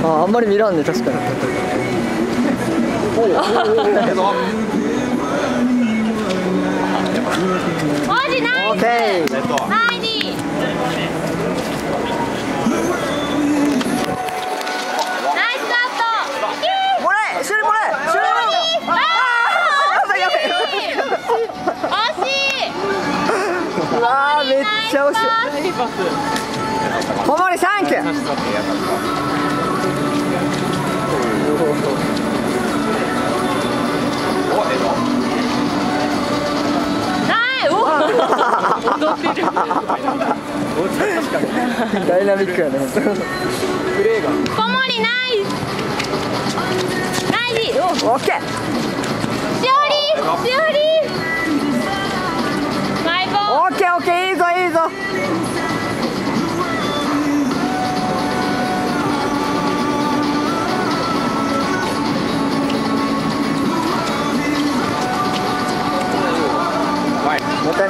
あんまり見らんね、確かに。 マジナイス。ナイスだった。 もらえ、シュリもらえ、シュリもらえ。やばいやばい。 惜しい。 うわー、めっちゃ惜しい。小森サンキュー。 踊ってる。 ダイナミックやね。プレーが。 小森ナイス。ナイス。 オッケー。 しおり。マイボー。 オッケーオッケー、いいぞいいぞ。もったいない。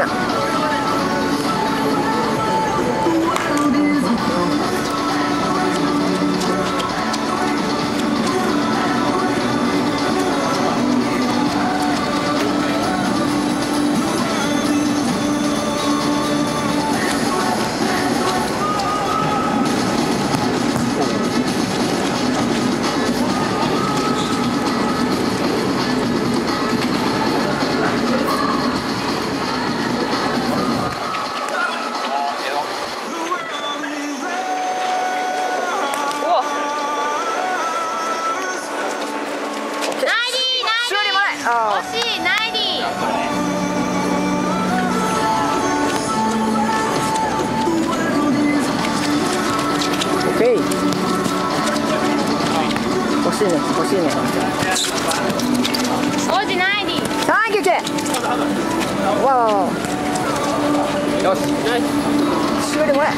惜しい。ナイディ。 オッケー。惜しいね、惜しいね。 王子ナイディ。 サンキュー。わわわ。よし。シュリもらえ。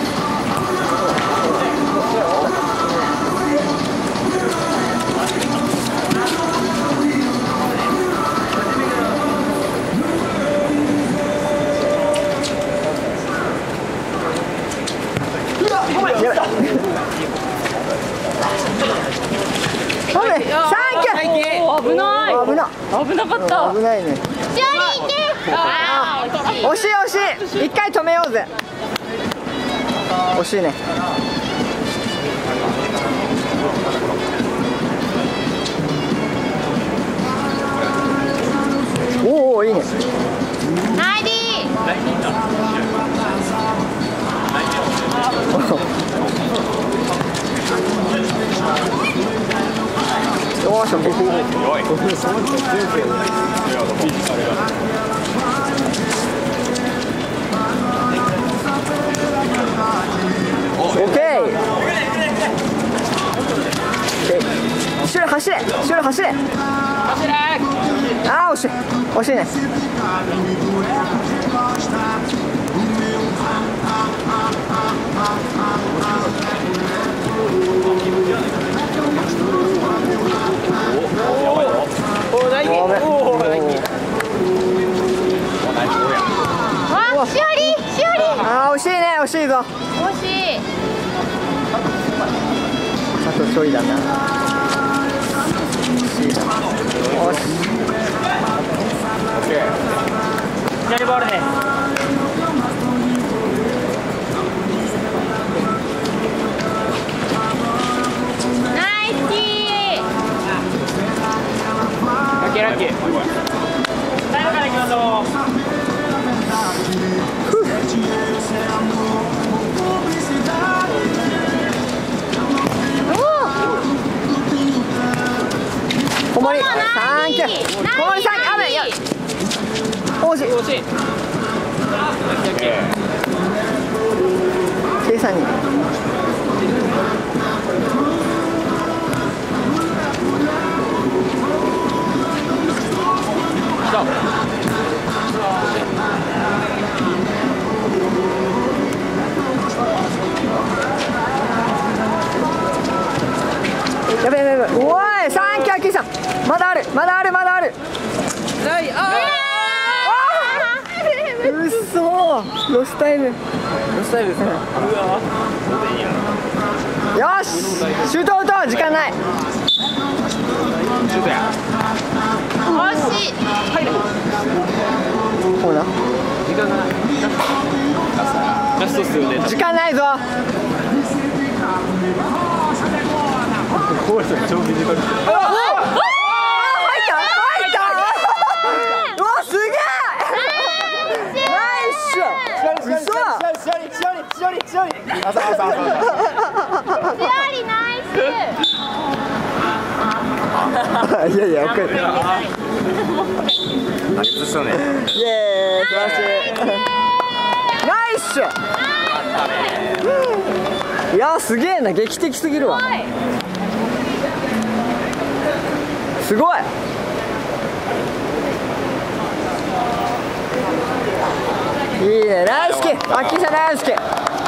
危なかった。 危ないね。 しおり行け。 惜しい惜しい。一回止めようぜ。惜しいね。おお、いいね。 ナイディ。 よし、オッケー。シュレ走れ、シュレ走れ。ああ、惜しい、惜しいね。 しおり。 ああ、惜しいね、惜しいぞ。 惜しい。 あとちょいだな。惜しいな。よし。 左ボールね。 ナイスキー。 ラッキー。最後から行きましょう。 小森サンキュー。小森サンキュー。あべや。惜しい。 惜しい。 計算に。やべやべやべ。おい、サンキュー、アキさん。まだある、まだある、まだある。うっそー、ロスタイム。 ロスタイムですか。うわ。 よしシュートアウト時間ないシュートや。 惜しい。 こうな時間がない。ラストっすよね。 時間ないぞこうやって超短く。 入ったうわすげえナイス嘘しおりナイス。 いやいやわかる何映したね。 イエーイ素晴らしいナイスいやすげえな劇的すぎるわすごいいいね大好きアッキーさん大好き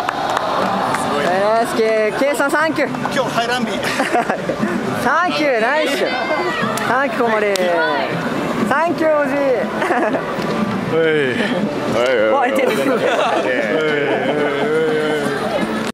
大好きケイさんサンキュー今日ハイランビーサンキューナイスサンキュー小森サンキューおじいわ、手で